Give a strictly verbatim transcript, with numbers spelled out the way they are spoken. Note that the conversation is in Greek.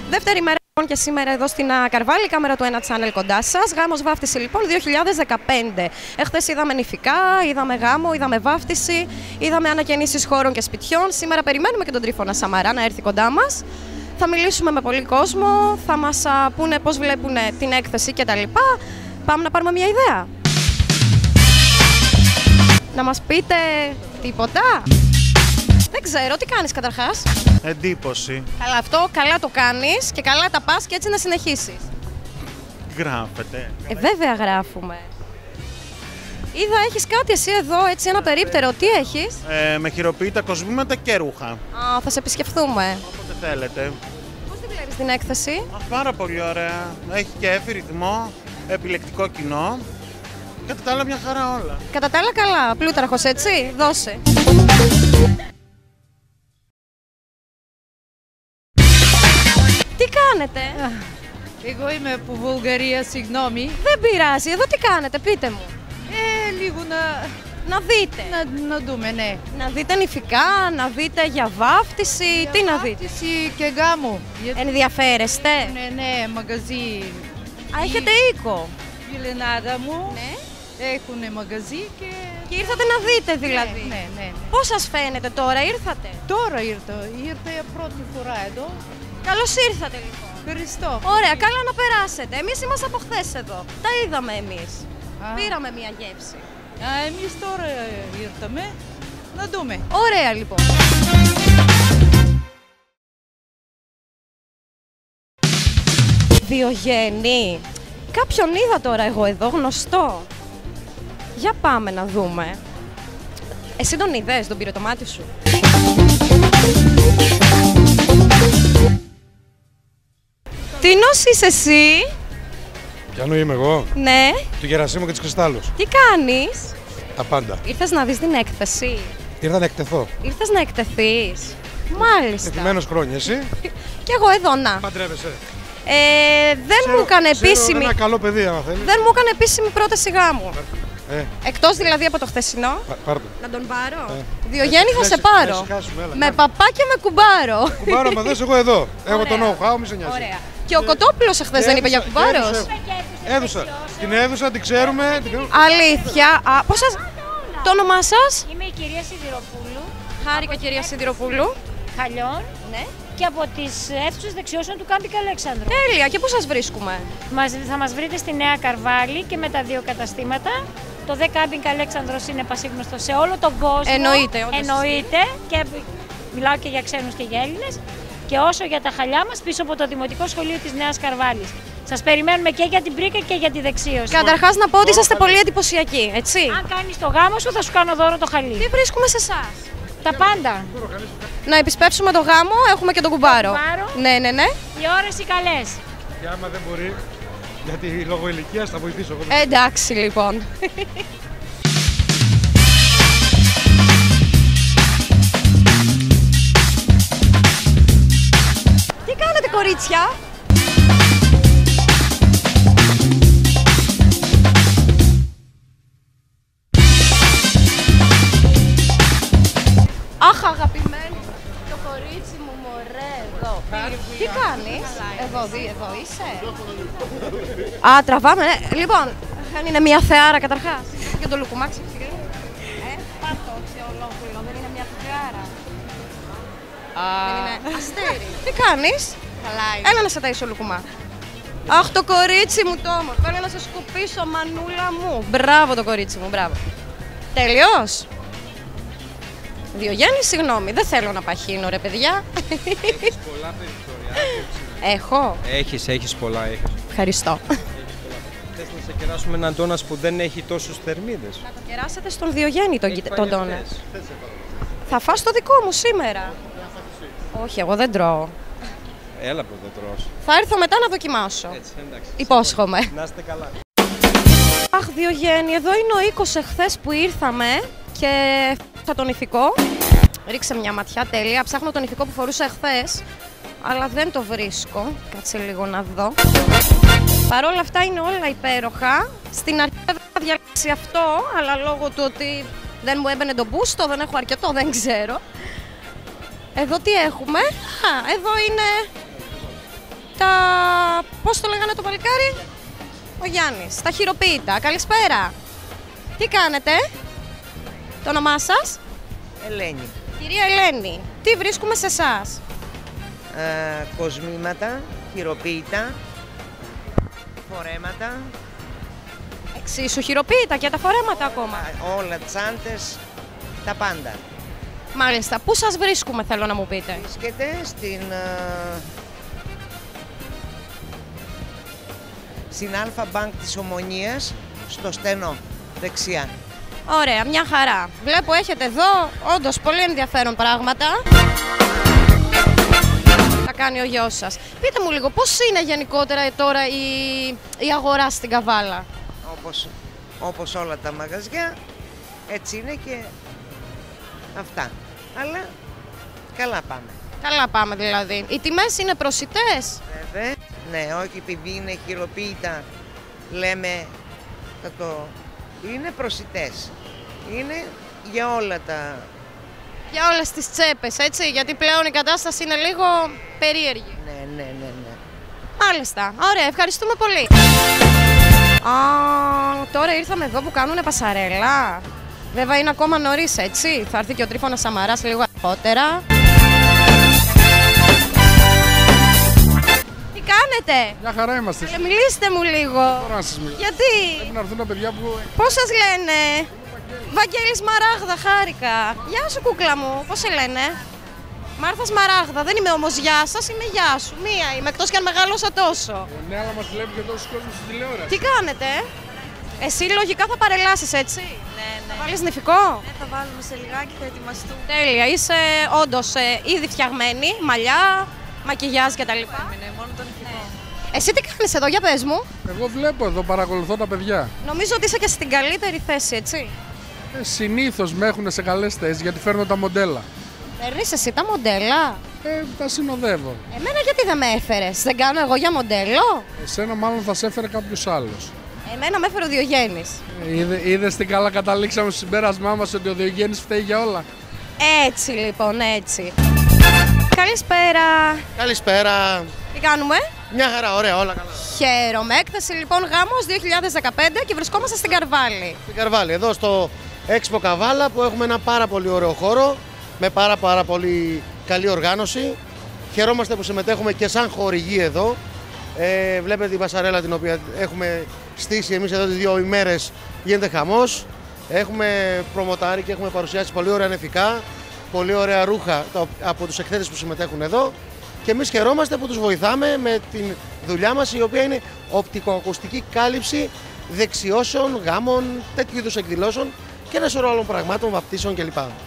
Δεύτερη μέρα λοιπόν και σήμερα εδώ στην Καρβάλη, κάμερα του ένα Channel κοντά σας. Γάμος βάφτιση λοιπόν δύο χιλιάδες δεκαπέντε. Εχθές είδαμε νηφικά, είδαμε γάμο, είδαμε βάφτιση, είδαμε ανακαινήσεις χώρων και σπιτιών. Σήμερα περιμένουμε και τον Τρίφωνα Σαμαρά να έρθει κοντά μας. Θα μιλήσουμε με πολύ κόσμο, θα μας α, πούνε πώς βλέπουν την έκθεση κτλ. Πάμε να πάρουμε μια ιδέα. Να μας πείτε τίποτα. Δεν ξέρω, τι κάνεις καταρχάς? Εντύπωση. Καλά, αυτό καλά το κάνεις και καλά τα πας και έτσι να συνεχίσεις. Γράφετε. Ε, βέβαια γράφουμε. Είδα, έχεις κάτι εσύ εδώ, έτσι ένα περίπτερο. Τι έχεις? Ε, με χειροποίητα κοσμήματα και ρούχα. Α, θα σε επισκεφθούμε. Όποτε θέλετε. Πώς τη βλέπεις την έκθεση? Α, πάρα πολύ ωραία. Έχει κέφι, ρυθμό, επιλεκτικό κοινό. Κατά τα άλλα μια χαρά όλα. Κατά τα άλλα καλά. Πλούταρχος, έτσι. Δώσε. Τι κάνετε? Εγώ είμαι από Βουλγαρία, συγγνώμη. Δεν πειράζει. Εδώ τι κάνετε, πείτε μου. Ε, λίγο να, Να δείτε. να, να δούμε, ναι. Να δείτε νηφικά, να δείτε για βάφτιση. Τι να δείτε? Βάφτιση και γάμο. Γιατί Ενδιαφέρεστε? ναι, ναι, μαγαζί. Α, έχετε οίκο. Η Φιλενάδα μου Ναι. έχουν μαγαζί και... Και ήρθατε να δείτε δηλαδή. Ναι, ναι, ναι. Πώς σας φαίνεται τώρα, ήρθατε? Τώρα ήρθα, ήρθα πρώτη φορά εδώ. Καλώς ήρθατε λοιπόν. Ευχαριστώ. Ωραία, καλά να περάσετε. Εμείς είμαστε από χθες εδώ. Τα είδαμε εμείς. Α. Πήραμε μια γεύση. Α, εμείς τώρα ήρθαμε να δούμε. Ωραία λοιπόν. Διογέννη. Κάποιον είδα τώρα εγώ εδώ, γνωστό. Για πάμε να δούμε. Εσύ τον είδες, τον πήρε το μάτι σου? Τίνος είσαι εσύ? Ποιανού είμαι εγώ? Ναι. Του Γερασίμου και της Κρυστάλλους. Τι κάνεις? Τα πάντα. Ήρθες να δεις την έκθεση? Ήρθα να εκτεθώ. Ήρθες να εκτεθείς? Μάλιστα. Εκτεθειμένος χρόνια, εσύ. Κι εγώ εδώ να. Παντρεύεσαι. Ε, δεν Ξέρω- μου έκανε ξέρω επίσημη. ένα καλό παιδί, άμα θέλει. Δεν μου έκανε επίσημη πρόταση γάμου. Ε, Εκτός δηλαδή από το χθεσινό. πα- πάρ' το. Να τον πάρω. Ε. Διογέννη, θα Να σε ησυχ- να πάρω. ησυχάσουμε, έλα, Με κάνε. παπά και με κουμπάρο. Κουμπάρο, μα δες εγώ εδώ. Έχω το Ωραία. know-how, μη σε νοιάζει. Ωραία. Και ο Κοτόπουλος εχθές δεν είπε για Έδουσα- κουμπάρος? έδουσα- Έδουσα. Την έδουσα, την ξέρουμε. την ξέρουμε. Αλήθεια. Α, πώς σας... Το όνομά σας? Είμαι η κυρία Σιδηροπούλου, Χάρηκα, κυρία Σιδηροπούλου. Χαλιών Ναι. και από τις αίθουσες δεξιώσεων του Κάμπικ Αλέξανδρου. Τέλεια. Και πού σας βρίσκουμε? Μας, θα μας βρείτε στη Νέα Καρβάλη και με τα δύο καταστήματα. Το δε Κάμπικ Αλέξανδρος είναι πασίγνωστο σε όλο τον κόσμο. Εννοείται, όντως. Εννοείται και μιλάω και για ξένους και για Έλληνες. Και όσο για τα χαλιά μας, πίσω από το Δημοτικό Σχολείο της Νέας Καρβάλης. Σας περιμένουμε και για την πρίκα και για τη δεξίωση. Καταρχάς να πω ότι είσαστε πολύ εντυπωσιακοί, έτσι. Αν κάνεις το γάμο σου θα σου κάνω δώρο το χαλί. Τι βρίσκουμε σε εσάς? Τα πάντα. Να επισπεύσουμε το γάμο, έχουμε και τον κουμπάρο. κουμπάρο. Ναι, ναι, ναι. Οι ώρες οι καλές. Και άμα δεν μπορεί, γιατί λόγω ηλικίας θα βοηθήσω εγώ. Ε, εντάξει λοιπόν. Τι κάνετε κορίτσια? Αχ, αγαπημένη, το κορίτσι μου, μωρέ, εδώ. Τι κάνεις? Εδώ, δει, εδώ είσαι. Α, τραβάμε, ναι. Λοιπόν, αν είναι μια θεάρα καταρχάς. Και το λουκουμάξι, ε, πάτω σε ολόκληρο, δεν είναι μια θεάρα. Δεν είναι αστέρι. Τι κάνεις? Καλά Έλα να σε ταΐσω λουκουμά. Αχ, το κορίτσι μου το όμορφο. Θέλω να σε σκουπίσω, μανούλα μου. Μπράβο το κορίτσι μου, μπράβο. Τέλειος. Διογέννη, συγγνώμη, δεν θέλω να παχύνω ρε παιδιά. Έχεις πολλά περιθώρια. Έχω. Έχεις, έχεις πολλά, έχεις. Ευχαριστώ. Θες να σε κεράσουμε έναν ντόνας που δεν έχει τόσους θερμίδες. Να το κεράσετε στον Διογέννη τον, Έχει κοι- φάει τον ντόνατ. αυτές. Θα φας το δικό μου σήμερα. Όχι, εγώ δεν τρώω. Έλα που δεν τρως. Θα έρθω μετά να δοκιμάσω. Έτσι, εντάξει. Υπόσχομαι. Να είστε καλά. Αχ, Διογέννη, εδώ είναι ο οίκος εχθές που ήρθαμε και θα τον ηθικό. Ρίξε μια ματιά, τέλεια. Ψάχνω τον ηθικό που φορούσα εχθές, αλλά δεν το βρίσκω. Κάτσε λίγο να δω. Παρ' όλα αυτά είναι όλα υπέροχα. Στην αρχή θα διαλέξει αυτό, αλλά λόγω του ότι δεν μου έμπαινε το μπούστο, δεν έχω αρκετό, δεν ξέρω. Εδώ τι έχουμε? Α, εδώ είναι πώς το λέγανε το παλικάρι? Ο Γιάννης. Τα χειροποίητα. Καλησπέρα. Τι κάνετε? Το όνομά σας? Ελένη. Κυρία Ελένη, τι βρίσκουμε σε εσάς? Ε, κοσμήματα, χειροποίητα, φορέματα. Εξίσου χειροποίητα και τα φορέματα ακόμα. Όλα, τσάντες, τα πάντα. Μάλιστα. Πού σας βρίσκουμε, θέλω να μου πείτε? Βρίσκεται στην, ε, στην Αλφα Μπανκ της Ομονίας, στο στενό, δεξιά. Ωραία, μια χαρά. Βλέπω έχετε εδώ όντως πολύ ενδιαφέρον πράγματα. Θα κάνει ο γιος σας. Πείτε μου λίγο, πώς είναι γενικότερα τώρα η, η αγορά στην Καβάλα? Όπως, όπως όλα τα μαγαζιά, έτσι είναι και αυτά. Αλλά καλά πάμε. Καλά πάμε δηλαδή. Οι τιμές είναι προσιτές? Βέβαια, ναι, όχι επειδή είναι χειροποίητα, λέμε, θα το... είναι προσιτές. Είναι για όλα τα... Για όλες τις τσέπες, έτσι, γιατί πλέον η κατάσταση είναι λίγο περίεργη. Ναι, ναι, ναι, ναι. Μάλιστα. Ωραία, ευχαριστούμε πολύ. Α, τώρα ήρθαμε εδώ που κάνουνε πασαρέλα. Βέβαια είναι ακόμα νωρίς, έτσι. Θα έρθει και ο Τρίφωνας Σαμαράς λίγο αργότερα. Τι κάνετε? Μια χαρά είμαστε. Ε, μιλήστε μου λίγο. Μπορώ να σας μιλήσω. Γιατί? Πρέπει να έρθουν τα παιδιά που... Πώς σας λένε? Βαγγέλης Μαράγδα, χάρηκα. Γεια σου κούκλα μου, πώς σε λένε? Μάρθα Μαράγδα, δεν είμαι όμως γεια σας, είμαι γεια σου. Μία είμαι, εκτός κι αν μεγάλωσα τόσο. Ε, ναι, αλλά μας βλέπει και τόσος κόσμος στην τηλεόραση. Τι κάνετε? Εσύ λογικά θα παρελάσεις, έτσι? Ναι, ναι. Θα βάλεις νηφικό? Ναι, θα βάλουμε σε λιγάκι, θα ετοιμαστούμε. Τέλεια, είσαι όντως ε, ήδη φτιαγμένη, μαλλιά, μακιγιάζ κτλ. Ναι, μόνο τον νηφικό. Εσύ τι κάνεις εδώ, για πες μου? Εγώ βλέπω εδώ, παρακολουθώ τα παιδιά. Νομίζω ότι είσαι και στην καλύτερη θέση, έτσι? Ε, συνήθως με έχουν σε καλές θέσεις γιατί φέρνω τα μοντέλα. Παίρνεις εσύ τα μοντέλα? Ε, τα συνοδεύω. Εμένα γιατί δεν με έφερες? Δεν κάνω εγώ για μοντέλο? Εσένα μάλλον θα σε έφερε κάποιος άλλος. Εμένα με έφερε ο Διογέννης. Ε, είδε, είδες τι καλά καταλήξαμε στο συμπέρασμά μας ότι ο Διογέννης φταίει για όλα. Έτσι λοιπόν, έτσι. Καλησπέρα. Καλησπέρα. Τι κάνουμε? Μια χαρά, ωραία, όλα καλά. Χαίρομαι. Έκθεση λοιπόν γάμος δύο χιλιάδες δεκαπέντε και βρισκόμαστε στην Καρβάλη. Στην Καρβάλη, εδώ στο Expo Καβάλα που έχουμε ένα πάρα πολύ ωραίο χώρο με πάρα πάρα πολύ καλή οργάνωση. Χαιρόμαστε που συμμετέχουμε και σαν χορηγοί εδώ. Ε, βλέπετε την πασαρέλα την οποία έχουμε στήσει εμείς εδώ τις δύο ημέρες, γίνεται χαμός. Έχουμε προμοτάρει και έχουμε παρουσιάσει πολύ ωραία νεφικά, πολύ ωραία ρούχα από τους εκθέτες που συμμετέχουν εδώ. Και εμείς χαιρόμαστε που τους βοηθάμε με τη δουλειά μας, η οποία είναι οπτικοακουστική κάλυψη δεξιώσεων, γάμων, τέτοιου είδους εκδηλώσεων και ένα σωρό άλλων πραγμάτων, βαπτίσεων κλπ.